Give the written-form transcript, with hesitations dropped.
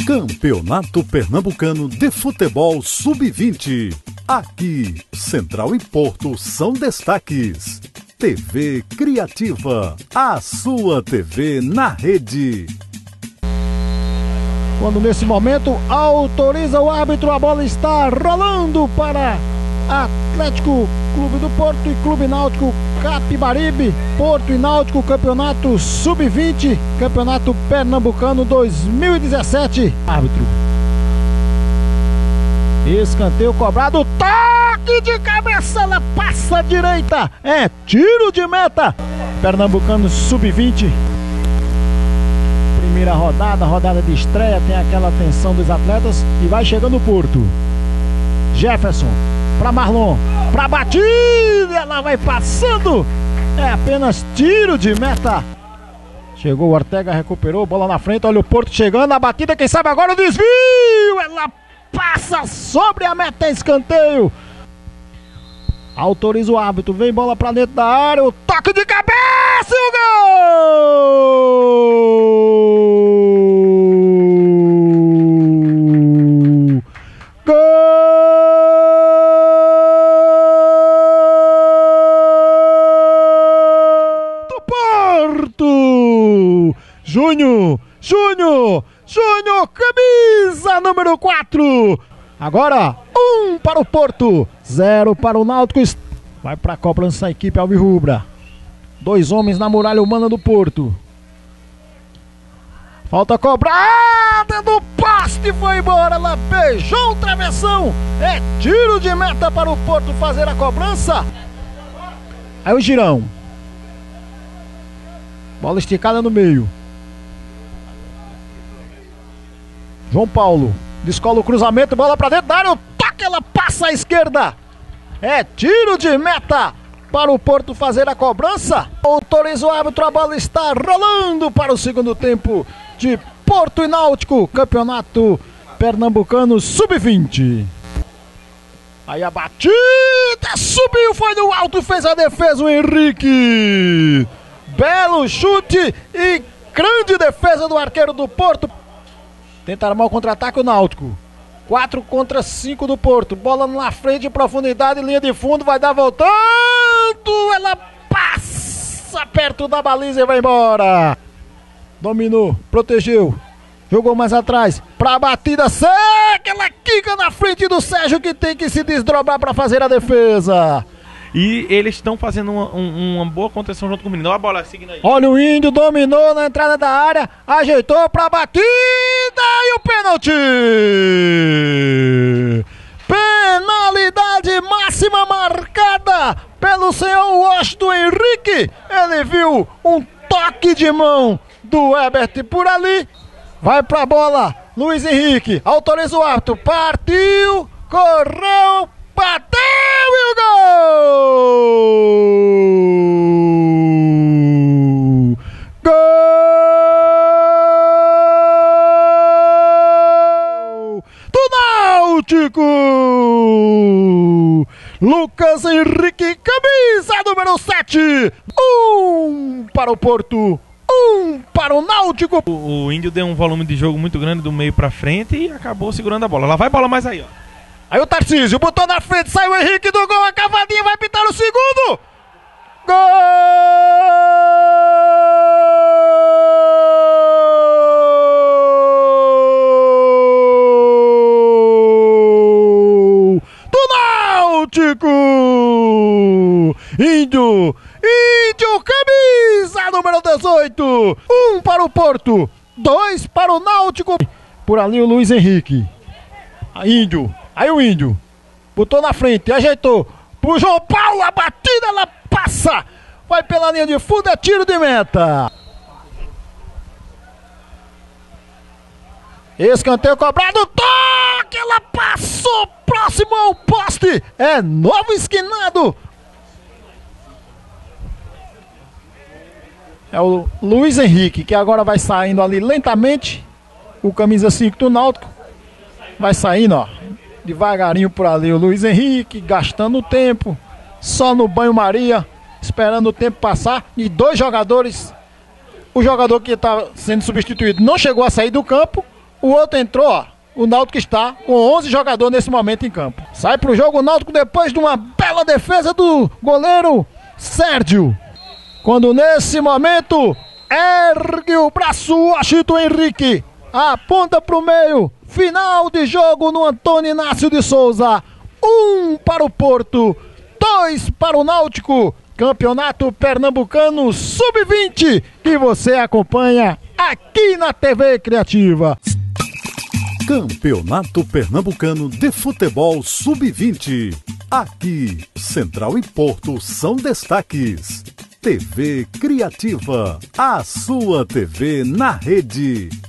Campeonato Pernambucano de Futebol Sub-20. Aqui, Central e Porto são destaques. TV Criativa, a sua TV na rede. Quando nesse momento autoriza o árbitro, a bola está rolando para Atlético Clube do Porto e Clube Náutico Capibaribe. Porto e Náutico, Campeonato Sub-20, Campeonato Pernambucano 2017. Árbitro. Escanteio cobrado, toque de cabeça, ela passa à direita, é tiro de meta. Pernambucano Sub-20. Primeira rodada de estreia, tem aquela tensão dos atletas e vai chegando o Porto. Jefferson, para Marlon, para batida, ela vai passando, é apenas tiro de meta. Chegou o Ortega, recuperou, bola na frente, olha o Porto chegando, a batida, quem sabe agora o desvio, ela passa sobre a meta, escanteio. Autoriza o árbitro, vem bola para dentro da área, o toque de cabeça e o gol! Gol do Porto! Júnior, camisa número 4. Agora, 1 para o Porto, 0 para o Náutico. Vai para a cobrança a equipe alvirrubra. 2 homens na muralha humana do Porto. Falta cobrada do poste, foi embora, ela beijou o travessão. É tiro de meta para o Porto fazer a cobrança. Aí o girão. Bola esticada no meio. João Paulo descola o cruzamento, bola pra dentro da área, o toque, ela passa à esquerda. É tiro de meta para o Porto fazer a cobrança. Autoriza o árbitro, a bola está rolando para o segundo tempo de Porto e Náutico, Campeonato Pernambucano Sub-20. Aí a batida subiu, foi no alto, fez a defesa o Henrique. Belo chute e grande defesa do arqueiro do Porto. Tenta armar o contra-ataque o Náutico. 4 contra 5 do Porto. Bola na frente, profundidade, linha de fundo, vai dar voltando. Ela passa perto da baliza e vai embora. Dominou, protegeu. Jogou mais atrás. Pra batida seca, ela quica na frente do Sérgio, que tem que se desdobrar para fazer a defesa. E eles estão fazendo uma boa contenção junto com o menino. Olha a bola seguindo aí. Olha o Índio, dominou na entrada da área, ajeitou pra batida e o pênalti! Penalidade máxima marcada pelo senhor Washington Henrique. Ele viu um toque de mão do Herbert por ali. Vai pra bola, Luiz Henrique, autoriza o árbitro, partiu, correu, bateu e o gol! Gol do Náutico! Lucas Henrique, camisa número 7. 1 para o Porto, 1 para o Náutico. O Índio deu um volume de jogo muito grande do meio pra frente e acabou segurando a bola. Lá vai bola mais aí, ó. Aí o Tarcísio botou na frente, saiu o Henrique do gol, a cavadinha vai pintar o segundo. Gol! Do Náutico! Índio, camisa número 18. 1 para o Porto, 2 para o Náutico. Por ali o Luiz Henrique. Índio. Aí o Índio botou na frente, ajeitou pro João Paulo, a batida, ela passa, vai pela linha de fundo, é tiro de meta. Escanteio cobrado, toque, ela passou próximo ao poste, é novo esquinado. É o Luiz Henrique, que agora vai saindo ali lentamente, o camisa 5 do Náutico, vai saindo, ó. Devagarinho por ali, o Luiz Henrique gastando tempo, só no banho-maria, esperando o tempo passar. E 2 jogadores, o jogador que está sendo substituído não chegou a sair do campo, o outro entrou, ó. O Náutico está com 11 jogadores nesse momento em campo. Sai pro jogo o Náutico depois de uma bela defesa do goleiro Sérgio. Quando nesse momento ergue o braço o Washington Henrique. Aponta pro meio. Final de jogo no Antônio Inácio de Souza. 1 para o Porto, 2 para o Náutico. Campeonato Pernambucano Sub-20 que você acompanha aqui na TV Criativa. Campeonato Pernambucano de Futebol Sub-20. Aqui, Central e Porto são destaques. TV Criativa, a sua TV na rede.